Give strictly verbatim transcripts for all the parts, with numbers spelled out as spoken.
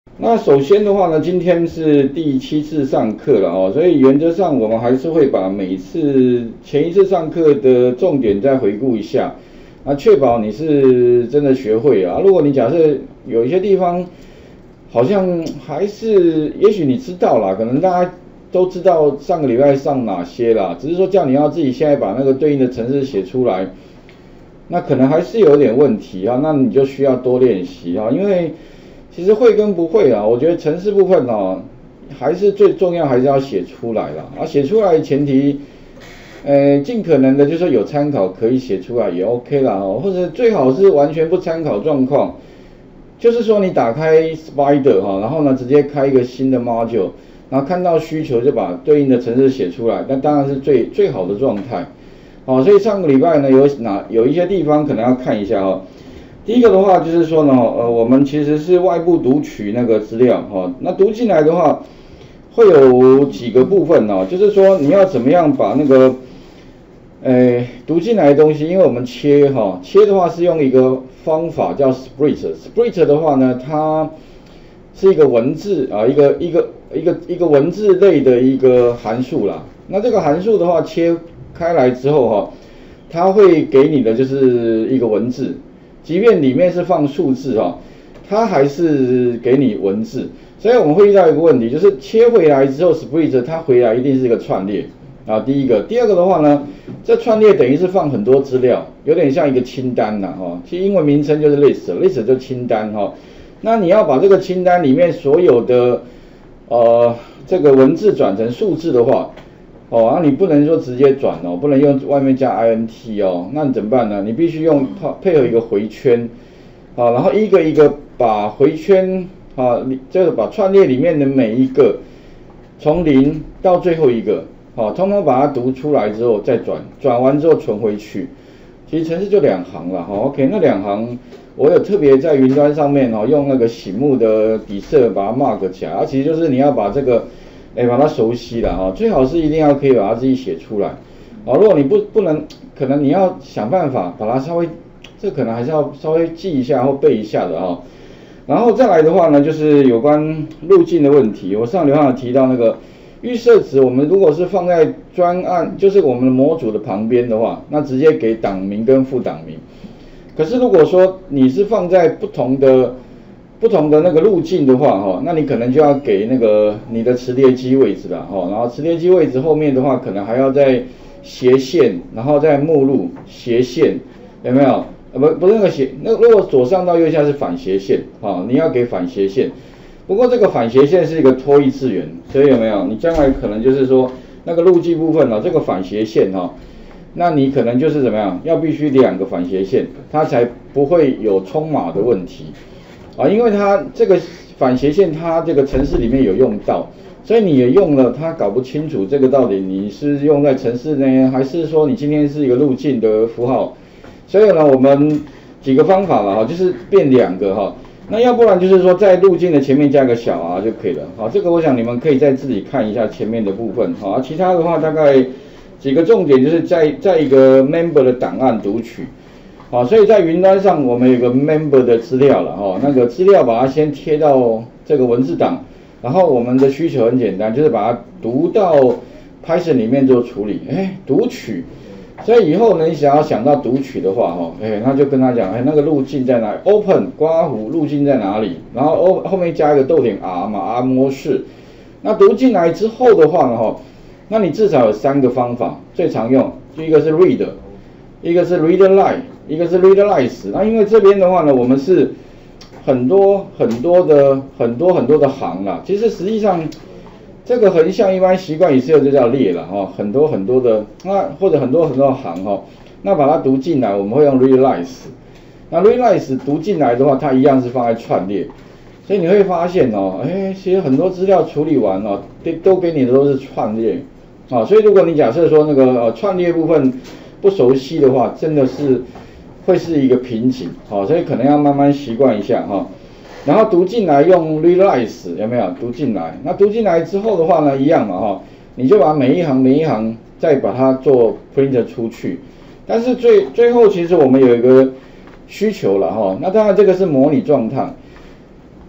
那首先的话呢，今天是第七次上课了哦，所以原则上我们还是会把每次前一次上课的重点再回顾一下，啊，确保你是真的学会啊。如果你假设有一些地方好像还是，也许你知道啦，可能大家都知道上个礼拜上哪些啦，只是说叫你要自己现在把那个对应的程式写出来，那可能还是有点问题啊，那你就需要多练习啊，因为其实会跟不会啊，我觉得程式部分哦，还是最重要，还是要写出来啦。啊，写出来的前提，呃，尽可能的就是说有参考可以写出来也 OK 啦哦，或者最好是完全不参考状况，就是说你打开 Spider 哈，然后呢直接开一个新的 module， 然后看到需求就把对应的程式写出来，那当然是最最好的状态。好，所以上个礼拜呢有哪有一些地方可能要看一下哈。第一个的话就是说呢，呃，我们其实是外部读取那个资料哈，那读进来的话会有几个部分哦，就是说你要怎么样把那个，呃，读进来的东西，因为我们切哈，切的话是用一个方法叫 split，split 的话呢，它是一个文字啊，一个一个一个一个文字类的一个函数啦。那这个函数的话切开来之后哈，它会给你的就是一个文字。即便里面是放数字哈，它还是给你文字，所以我们会遇到一个问题，就是切回来之后 ，split 它回来一定是一个串列啊。第一个，第二个的话呢，这串列等于是放很多资料，有点像一个清单呐哈。其实英文名称就是 list，list 就清单哈。那你要把这个清单里面所有的呃这个文字转成数字的话，哦，啊，你不能说直接转哦，不能用外面加 int 哦，那你怎么办呢？你必须用配合一个回圈，啊，然后一个一个把回圈啊，这个把串列里面的每一个从零到最后一个，啊，通通把它读出来之后再转，转完之后存回去。其实程式就两行了哈 ，OK， 那两行我有特别在云端上面哦，用那个醒目的底色把它 mark 起来，啊，其实就是你要把这个。哎，把它熟悉了哈，最好是一定要可以把它自己写出来。啊，如果你不不能，可能你要想办法把它稍微，这可能还是要稍微记一下或背一下的哈。然后再来的话呢，就是有关路径的问题。我上流上有提到那个预设值，我们如果是放在专案，就是我们的模组的旁边的话，那直接给档名跟副档名。可是如果说你是放在不同的不同的那个路径的话，哈，那你可能就要给那个你的磁碟机位置了，哈，然后磁碟机位置后面的话，可能还要再斜线，然后再目录斜线，有没有？呃，不，不是那个斜，那如果左上到右下是反斜线，啊，你要给反斜线。不过这个反斜线是一个脱异次元，所以有没有？你将来可能就是说那个路径部分呢，这个反斜线哈，那你可能就是怎么样？要必须两个反斜线，它才不会有冲码的问题。啊，因为它这个反斜线，它这个程式里面有用到，所以你也用了，它搞不清楚这个到底你是用在程式呢，还是说你今天是一个路径的符号？所以呢，我们几个方法了哈，就是变两个哈，那要不然就是说在路径的前面加个小 r 就可以了。好，这个我想你们可以再自己看一下前面的部分哈，其他的话大概几个重点就是在在一个 member 的档案读取。好，所以在云端上我们有个 member 的资料了哈，那个资料把它先贴到这个文字档，然后我们的需求很简单，就是把它读到 Python 里面做处理，哎，读取。所以以后呢，你想要想到读取的话哈，哎，那就跟他讲，哎，那个路径在哪里 ？Open 刮弧路径在哪里？然后 O 后面加一个逗点 R 嘛 ，R 模式。那读进来之后的话呢哈，那你至少有三个方法，最常用，第一个是 read， 一个是 read line。一个是 readlines， 那因为这边的话呢，我们是很多很多的很多很多的行啦，其实实际上这个横向一般习惯语是就叫列了哈，很多很多的那或者很多很多的行哈，那把它读进来，我们会用 readlines， 那 readlines 读进来的话，它一样是放在串列，所以你会发现哦，哎，其实很多资料处理完哦，都都给你的都是串列啊，所以如果你假设说那个呃串列部分不熟悉的话，真的是会是一个瓶颈，好，所以可能要慢慢习惯一下哈。然后读进来用 readlines 有没有？读进来，那读进来之后的话呢，一样嘛哈，你就把每一行每一行再把它做 print 出去。但是最最后其实我们有一个需求了哈，那当然这个是模拟状态，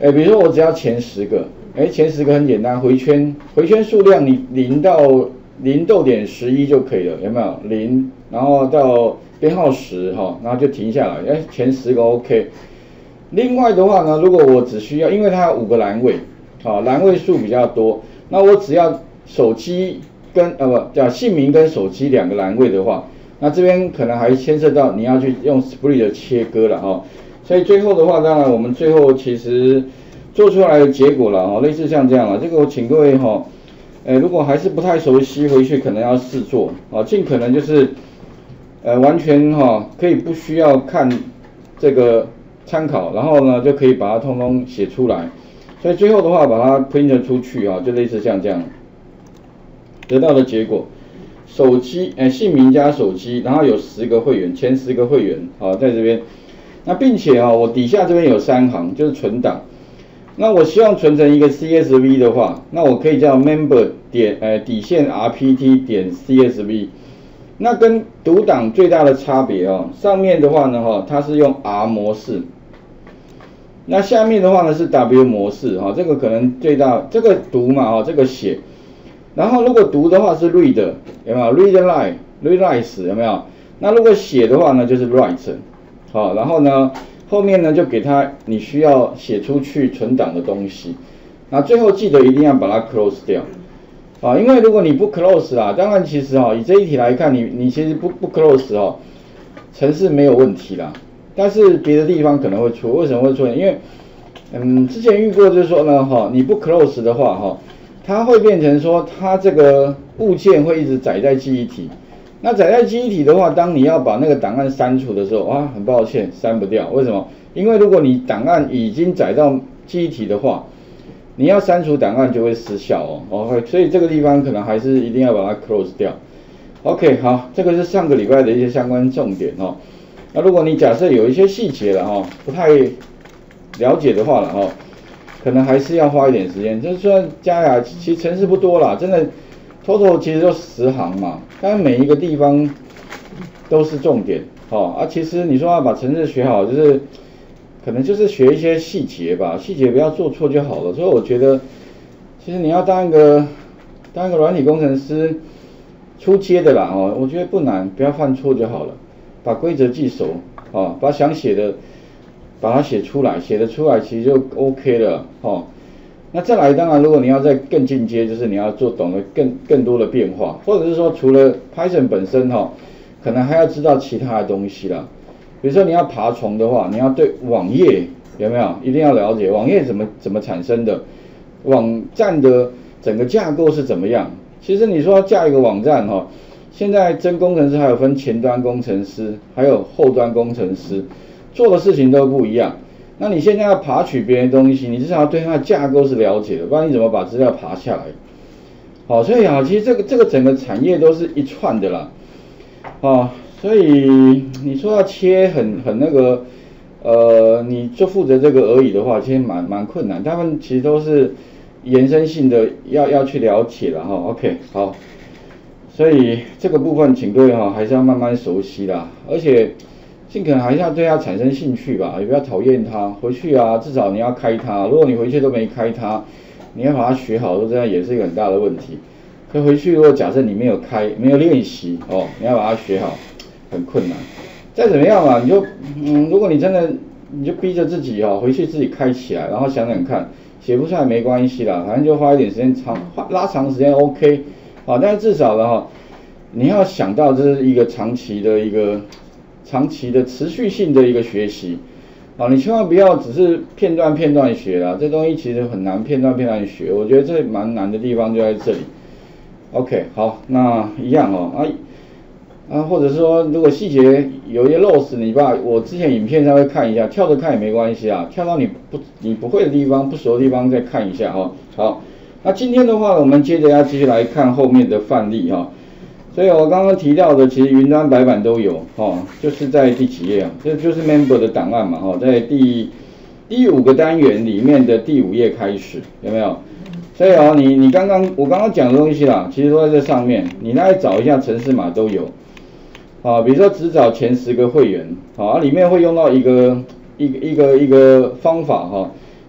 哎，比如说我只要前十个，哎，前十个很简单，回圈，回圈数量你零到零逗点十一就可以了，有没有？零，然后到编号十哈，然后就停下来，哎，前十个 OK。另外的话呢，如果我只需要，因为它有五个栏位，啊，栏位数比较多，那我只要手机跟呃不叫姓名跟手机两个栏位的话，那这边可能还牵涉到你要去用 split 切割了哈。所以最后的话，当然我们最后其实做出来的结果了哈，类似像这样了。这个我请各位哈，呃，如果还是不太熟悉，回去可能要试做啊，尽可能就是呃完全哈可以不需要看这个参考，然后呢就可以把它通通写出来。所以最后的话把它 print 出去啊，就类似像这样得到的结果。手机呃姓名加手机，然后有十个会员，前十个会员好在这边。那并且啊，我底下这边有三行，就是存档。那我希望存成一个 C S V 的话，那我可以叫 member 点呃底线 R P T 点 C S V。那跟读档最大的差别哦，上面的话呢哈，它是用 R 模式，那下面的话呢是 W 模式哈，这个可能最大这个读嘛哈，这个写。然后如果读的话是 read 有没有 read line read lines 有没有？那如果写的话呢就是 write。好，然后呢，后面呢就给他你需要写出去存档的东西，那最后记得一定要把它 close 掉，啊，因为如果你不 close 啦，当然其实哈、哦、以这一题来看，你你其实不不 close 哦，程式没有问题啦，但是别的地方可能会出，为什么会出现？因为嗯之前遇过就是说呢哈、哦，你不 close 的话哈、哦，它会变成说它这个物件会一直载在记忆体。那载在记忆体的话，当你要把那个档案删除的时候，啊，很抱歉，删不掉。为什么？因为如果你档案已经载到记忆体的话，你要删除档案就会失效哦。OK， 所以这个地方可能还是一定要把它 close 掉。OK， 好，这个是上个礼拜的一些相关重点哦。那如果你假设有一些细节了哈，不太了解的话了哈，可能还是要花一点时间。就算加雅，其实程式不多啦，真的。total 其实就十行嘛，但是每一个地方都是重点，哦啊，其实你说要把程式学好，就是可能就是学一些细节吧，细节不要做错就好了。所以我觉得，其实你要当一个当一个软体工程师，初阶的啦，哦，我觉得不难，不要犯错就好了，把规则记熟，哦，把想写的把它写出来，写得出来其实就 OK 了，哦。那再来，当然，如果你要再更进阶，就是你要做懂得更更多的变化，或者是说，除了 Python 本身哈、哦，可能还要知道其他的东西啦。比如说你要爬虫的话，你要对网页有没有一定要了解网页怎么怎么产生的，网站的整个架构是怎么样。其实你说要架一个网站哈、哦，现在真工程师还有分前端工程师，还有后端工程师，做的事情都不一样。那你现在要爬取别人的东西，你至少要对它的架构是了解的，不然你怎么把资料爬下来？好，所以啊，其实这个这个整个产业都是一串的啦，啊，所以你说要切很很那个，呃，你就负责这个而已的话，其实蛮蛮困难。他们其实都是延伸性的，要要去了解了哈。OK， 好，所以这个部分请各位哈还是要慢慢熟悉啦，而且。尽可能还是要对它产生兴趣吧，也不要讨厌它。回去啊，至少你要开它。如果你回去都没开它，你要把它学好，说这样也是一个很大的问题。所以回去如果假设你没有开，没有练习哦，你要把它学好，很困难。再怎么样啊，你就嗯，如果你真的你就逼着自己哦，回去自己开起来，然后想想看，写不出来没关系啦，反正就花一点时间长，拉长时间 OK 啊。但是至少的哈，你要想到这是一个长期的一个。长期的持续性的一个学习，啊，你千万不要只是片段片段学啦，这东西其实很难片段片段学，我觉得这蛮难的地方就在这里。OK， 好，那一样哦，啊啊，或者说如果细节有一些漏失，你把我之前影片稍微看一下，跳着看也没关系啊，跳到你不你不会的地方、不熟的地方再看一下哈。好，那今天的话，我们接着要继续来看后面的范例哈。所以我刚刚提到的，其实云端白板都有哦，就是在第几页啊？这就是 member 的档案嘛，哦，在第第五个单元里面的第五页开始，有没有？所以哦，你你刚刚我刚刚讲的东西啦，其实都在这上面，你来找一下程式码都有，啊，比如说只找前十个会员，啊，里面会用到一个一个一个一个方法哈，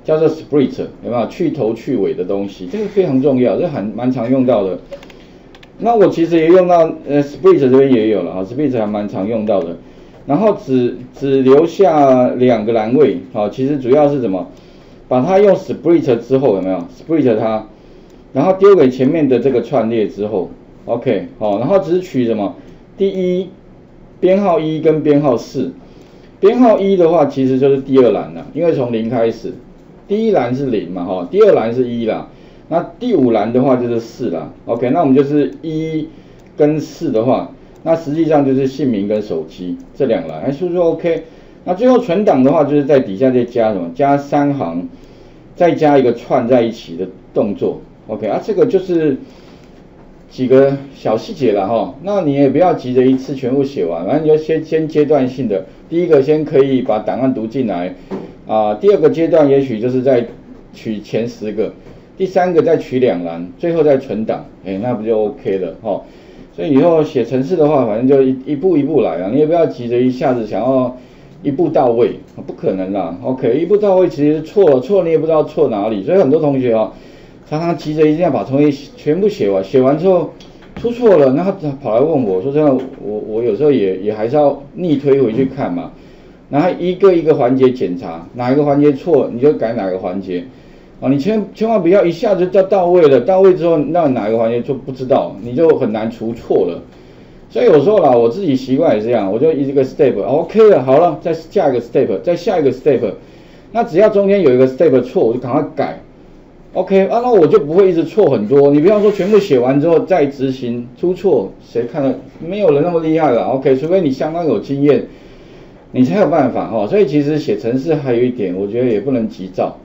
叫做 split， 有没有去头去尾的东西？这个非常重要，这很蛮常用到的。那我其实也用到，呃 split 这边也有了啊 ，split 还蛮常用到的。然后只只留下两个栏位，好，其实主要是什么？把它用 split 之后有没有 split 它，然后丢给前面的这个串列之后 ，OK， 好，然后只取什么？第一编号一跟编号四，编号一的话其实就是第二栏了，因为从零开始。第一栏是零嘛，哈，第二栏是一啦，那第五栏的话就是四啦 ，OK， 那我们就是一跟四的话，那实际上就是姓名跟手机这两栏，哎，是不是 OK？ 那最后存档的话，就是在底下再加什么？加三行，再加一个串在一起的动作 ，OK， 啊，这个就是几个小细节了哈。那你也不要急着一次全部写完，反正你就先先阶段性的，第一个先可以把档案读进来。啊，第二个阶段也许就是在取前十个，第三个再取两栏，最后再存档，哎，那不就 OK 了哈？所以以后写程式的话，反正就一一步一步来啊，你也不要急着一下子想要一步到位，不可能啦。OK， 一步到位其实错了，错了你也不知道错哪里，所以很多同学啊，常常急着一定要把东西全部写完，写完之后出错了，那他跑来问我说真的，我我有时候也也还是要逆推回去看嘛。然后一个一个环节检查，哪一个环节错，你就改哪个环节，啊，你千千万不要一下子就到位了，到位之后，那哪个环节就不知道，你就很难除错了。所以有时候啦，我自己习惯也是这样，我就一个 step，OK 了，好了，再下一个 step， 再下一个 step， 那只要中间有一个 step 错，我就赶快改 ，OK， 啊，那我就不会一直错很多。你不要说全部写完之后再执行出错，谁看了？没有人那么厉害了 ，OK， 除非你相当有经验。你才有办法哈，所以其实写程式还有一点，我觉得也不能急躁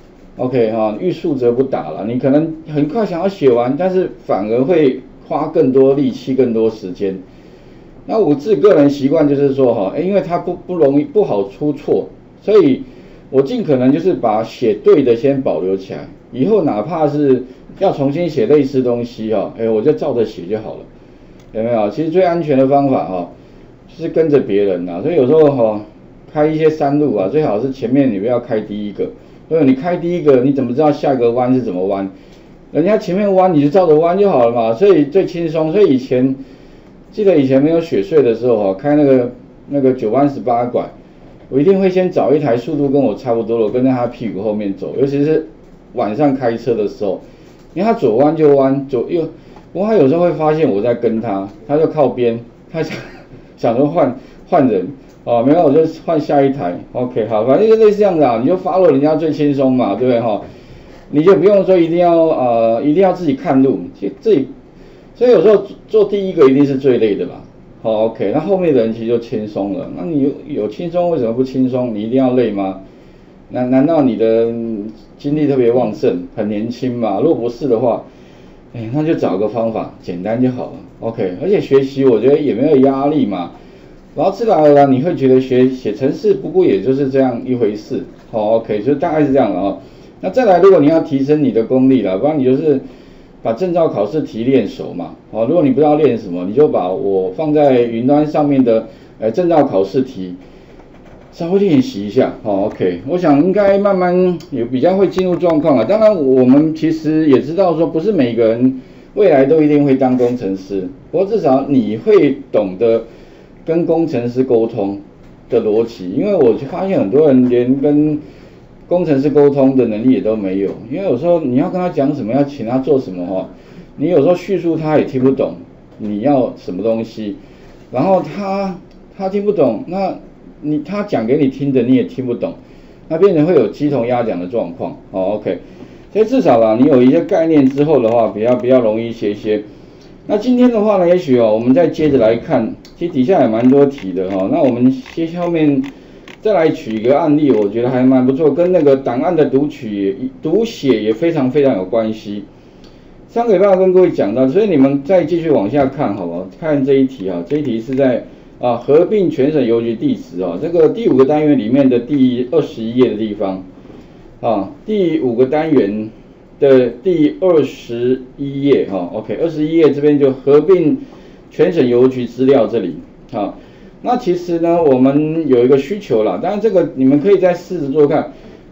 ，OK 哈，欲速则不达了。你可能很快想要写完，但是反而会花更多力气、更多时间。那我自己个人习惯就是说哈，因为它不不容易不好出错，所以我尽可能就是把写对的先保留起来，以后哪怕是要重新写类似东西哈，哎，我就照着写就好了，有没有？其实最安全的方法哈。就是跟着别人呐、啊，所以有时候哈、哦、开一些山路啊，最好是前面你不要开第一个，因为你开第一个，你怎么知道下一个弯是怎么弯？人家前面弯你就照着弯就好了嘛，所以最轻松。所以以前记得以前没有雪隧的时候哈、哦，开那个那个九弯十八拐，我一定会先找一台速度跟我差不多的，我跟在他屁股后面走，尤其是晚上开车的时候，因为他左弯就弯，左右，不过他有时候会发现我在跟他，他就靠边，他想。想说换换人哦，没有我就换下一台 ，OK 好，反正就类似这样的啊，你就 follow 人家最轻松嘛，对不对哈？你就不用说一定要呃一定要自己看路，其实自己，所以有时候做第一个一定是最累的啦，好 OK， 那后面的人其实就轻松了，那你有有轻松为什么不轻松？你一定要累吗？难难道你的精力特别旺盛，很年轻嘛？如果不是的话，哎，那就找个方法，简单就好了。OK， 而且学习我觉得也没有压力嘛，然后自然而然你会觉得学写程式不过也就是这样一回事，好 OK， 就大概是这样了啊。那再来，如果你要提升你的功力了，不然你就是把证照考试题练熟嘛，好，如果你不知道练什么，你就把我放在云端上面的呃证照考试题稍微练习一下，好 OK， 我想应该慢慢也比较会进入状况了。当然我们其实也知道说不是每个人未来都一定会当工程师，不过至少你会懂得跟工程师沟通的逻辑，因为我就发现很多人连跟工程师沟通的能力也都没有，因为有时候你要跟他讲什么，要请他做什么哈，你有时候叙述他也听不懂你要什么东西，然后他他听不懂，那你他讲给你听的你也听不懂，那变成会有鸡同鸭讲的状况，哦 OK。所以至少啦，你有一些概念之后的话，比较比较容易写一些。那今天的话呢，也许哦，我们再接着来看，其实底下也蛮多题的哈、哦。那我们接下面再来举一个案例，我觉得还蛮不错，跟那个档案的读取、读写也非常非常有关系。上个礼拜跟各位讲到，所以你们再继续往下看，好不好？看这一题啊，这一题是在啊合并全省邮局地址啊，这个第五个单元里面的第二十一页的地方。啊，第五个单元的第二十一页哈 ，OK， 二十一页这边就合并全省邮局资料这里，好，那其实呢，我们有一个需求啦，当然这个你们可以再试着做看，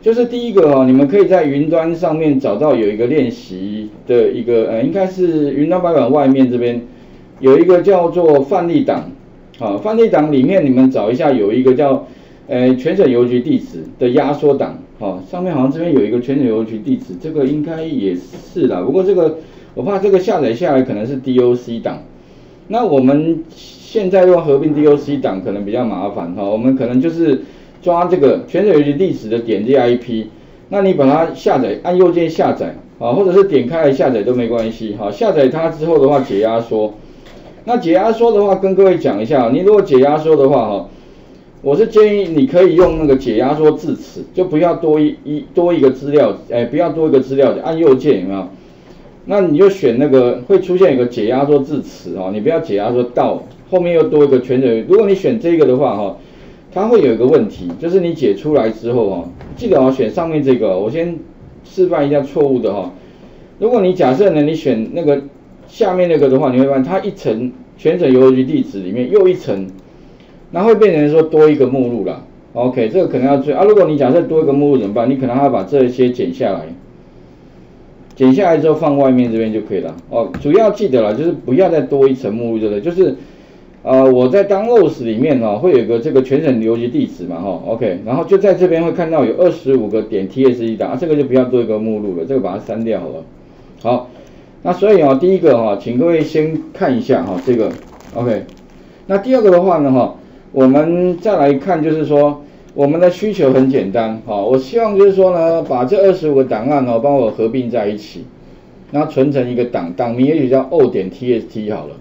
就是第一个哦，你们可以在云端上面找到有一个练习的一个呃，应该是云端白板外面这边有一个叫做范例档，啊，范例档里面你们找一下有一个叫呃全省邮局地址的压缩档，啊，上面好像这边有一个全省邮局地址，这个应该也是啦，不过这个我怕这个下载下来可能是 D O C 档，那我们现在用合并 D O C 档可能比较麻烦哈，我们可能就是抓这个全省邮局地址的点击 I P， 那你把它下载，按右键下载啊，或者是点开来下载都没关系哈。下载它之后的话解压缩，那解压缩的话跟各位讲一下，你如果解压缩的话哈，我是建议你可以用那个解压缩字词，就不要多一一多一个资料，哎，不要多一个资料，按右键有没有？那你就选那个会出现一个解压缩字词哦，你不要解压缩到后面又多一个全省。如果你选这个的话哈，它会有一个问题，就是你解出来之后哦，记得哦选上面这个，我先示范一下错误的哈。如果你假设呢你选那个下面那个的话，你会发现它一层全省邮局地址里面又一层，那会变成说多一个目录啦。OK， 这个可能要注意啊。如果你假设多一个目录怎么办？你可能还要把这些剪下来。剪下来之后放外面这边就可以了哦。主要记得了，就是不要再多一层目录，对不对？就是，呃，我在 downloads 里面哦，会有个这个全省邮局地址嘛，哈、哦、，OK， 然后就在这边会看到有二十五个点 T S D 档，啊，这个就不要多一个目录了，这个把它删掉好了。好，那所以啊、哦，第一个哈、哦，请各位先看一下哈、哦，这个 OK。那第二个的话呢，哈、哦，我们再来看，就是说。我们的需求很简单，好，我希望就是说呢，把这二十五个档案哦，帮我合并在一起，然后存成一个档，档名也许叫 O 点 T S T 好了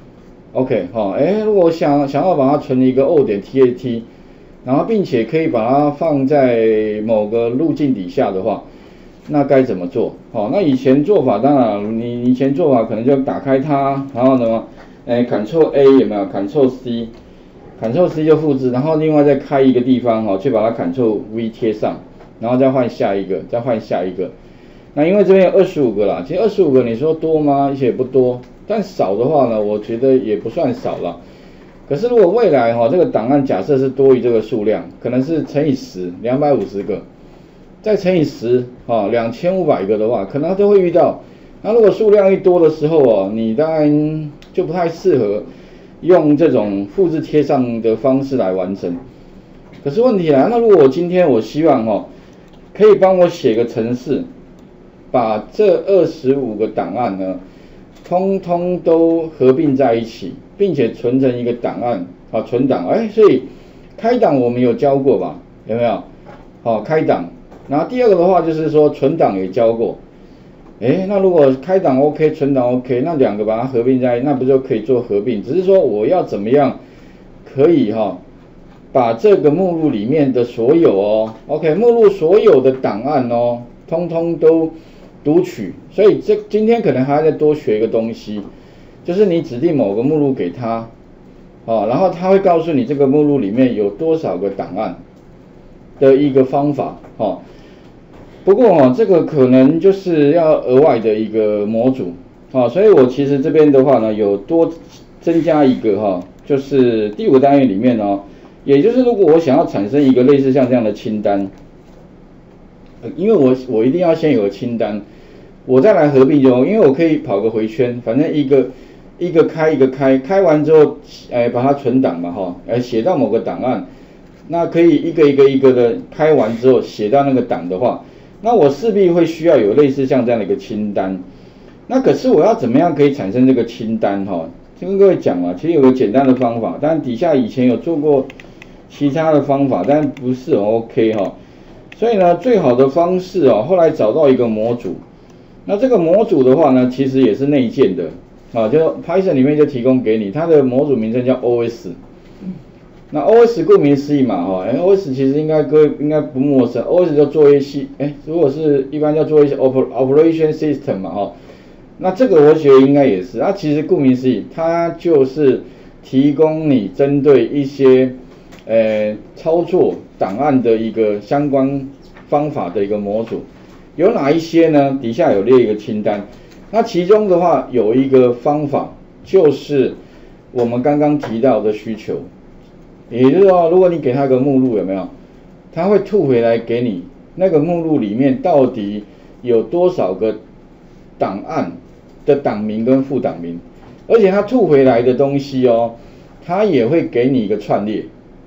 ，OK， 好，哎，如果想想要把它存一个 O 点 T S T， 然后并且可以把它放在某个路径底下的话，那该怎么做？好，那以前做法当然，你以前做法可能就打开它，然后呢，哎 ，Ctrl A 有没有 ？Ctrl C。Ctrl C 就复制，然后另外再开一个地方哈，去把它 Ctrl V 贴上，然后再换下一个，再换下一个。那因为这边有二十五个啦，其实二十五个你说多吗？也不多，但少的话呢，我觉得也不算少了。可是如果未来哈这个档案假设是多于这个数量，可能是乘以十，两百五十个，再乘以十啊，两千五百个的话，可能都会遇到。那如果数量一多的时候哦，你当然就不太适合。用这种复制贴上的方式来完成，可是问题来，那如果我今天我希望哦，可以帮我写个程式，把这二十五个档案呢，通通都合并在一起，并且存成一个档案，啊，存档，哎，所以开档我们有教过吧？有没有？好，开档，然后第二个的话就是说存档也教过。哎，那如果开档 OK， 存档 OK， 那两个把它合并在，那不就可以做合并？只是说我要怎么样可以哈、哦，把这个目录里面的所有哦 ，OK， 目录所有的档案哦，通通都读取。所以这今天可能还要再多学一个东西，就是你指定某个目录给他，哦，然后他会告诉你这个目录里面有多少个档案的一个方法，哦。不过哦，这个可能就是要额外的一个模组，啊，所以我其实这边的话呢，有多增加一个哈，就是第五单元里面哦，也就是如果我想要产生一个类似像这样的清单，因为我我一定要先有个清单，我再来合并就，因为我可以跑个回圈，反正一个一个开一个开，开完之后，哎，把它存档嘛哈，哎，写到某个档案，那可以一个一个一个的开完之后写到那个档的话。那我势必会需要有类似像这样的一个清单，那可是我要怎么样可以产生这个清单哈？就跟各位讲啊，其实有个简单的方法，但底下以前有做过其他的方法，但不是很 OK 哈。所以呢，最好的方式哦，后来找到一个模组，那这个模组的话呢，其实也是内建的啊，就 Python 里面就提供给你，它的模组名称叫 O S。那 O S 顾名思义嘛，哈，哎 ，O S 其实应该各位应该不陌生 ，O S 叫作业系，哎，如果是一般叫作业系 operation system 嘛，哈，那这个我觉得应该也是，它其实顾名思义，它就是提供你针对一些呃操作档案的一个相关方法的一个模组，有哪一些呢？底下有列一个清单，那其中的话有一个方法就是我们刚刚提到的需求。也就是说，如果你给他个目录，有没有？他会吐回来给你那个目录里面到底有多少个档案的档名跟副档名，而且它吐回来的东西哦，它也会给你一个串列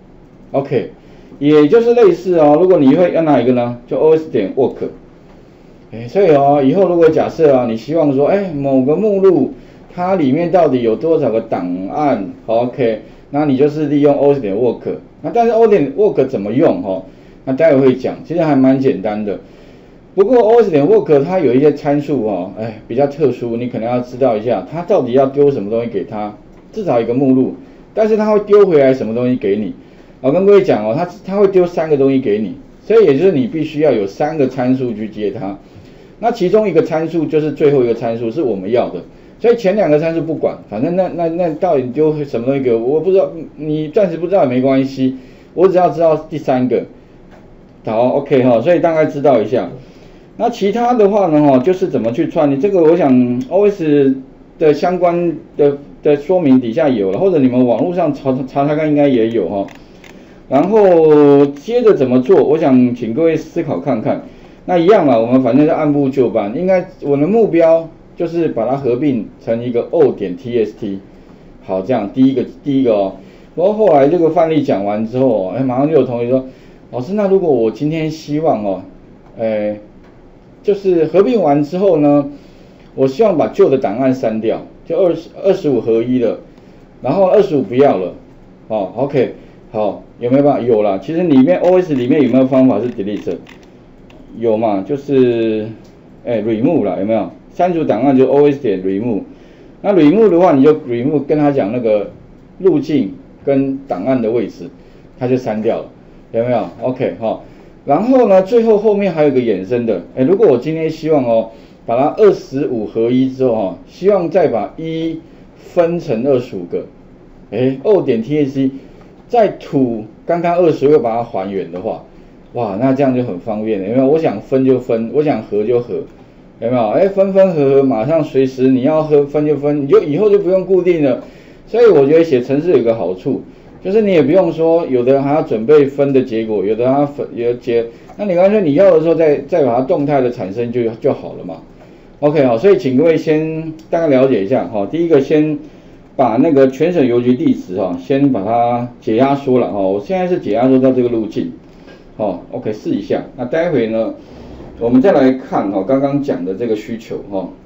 ，OK， 也就是类似哦，如果你会要哪一个呢？就 os 点 work， 哎，所以哦，以后如果假设啊，你希望说，哎，某个目录它里面到底有多少个档案 ，OK， 那你就是利用 os 点 work， 那但是 os 点 work 怎么用哦？那待会会讲，其实还蛮简单的。不过 os 点 work 它有一些参数哦，哎，比较特殊，你可能要知道一下，它到底要丢什么东西给它，至少一个目录，但是它会丢回来什么东西给你。我跟各位讲哦，它它会丢三个东西给你，所以也就是你必须要有三个参数去接它。那其中一个参数就是最后一个参数是我们要的，所以前两个参数不管，反正那那那到底丢什么东西给我，我不知道，你暂时不知道也没关系，我只要知道第三个。好 ，OK 哈，所以大概知道一下。那其他的话呢，哈，就是怎么去串联，这个我想 O S 的相关的的说明底下有了，或者你们网络上查查查看应该也有哈。然后接着怎么做，我想请各位思考看看。那一样啊，我们反正是按部就班，应该我的目标就是把它合并成一个 O 点 T S T。好，这样第一个第一个哦。然后后来这个范例讲完之后，哎，马上就有同学说。老师，那如果我今天希望哦，呃，就是合并完之后呢，我希望把旧的档案删掉，就二十二十五合一了，然后二十五不要了，哦 ，OK， 好，有没有办法？有啦，其实里面 O S 里面有没有方法是 delete？ 有嘛，就是哎 remove 啦，有没有？删除档案就 O S 点 remove， 那 remove 的话，你就 remove 跟他讲那个路径跟档案的位置，他就删掉了。有没有 ？OK 哈、哦，然后呢，最后后面还有一个衍生的，哎，如果我今天希望哦，把它二十五合一之后哈、哦，希望再把一分成二十五个，哎 ，O 点 T S C 再吐刚刚二十又把它还原的话，哇，那这样就很方便了，有没有？我想分就分，我想合就合，有没有？哎，分分合合，马上随时你要合分就分，你就以后就不用固定了。所以我觉得写程式有个好处。就是你也不用说，有的人还要准备分的结果，有的还要分有结，那你干脆你要的时候再再把它动态的产生就就好了嘛。OK 好，所以请各位先大概了解一下哈。第一个先把那个全省邮局地址哈，先把它解压缩了哈。我现在是解压缩到这个路径，好 OK 试一下。那待会呢，我们再来看哈刚刚讲的这个需求哈。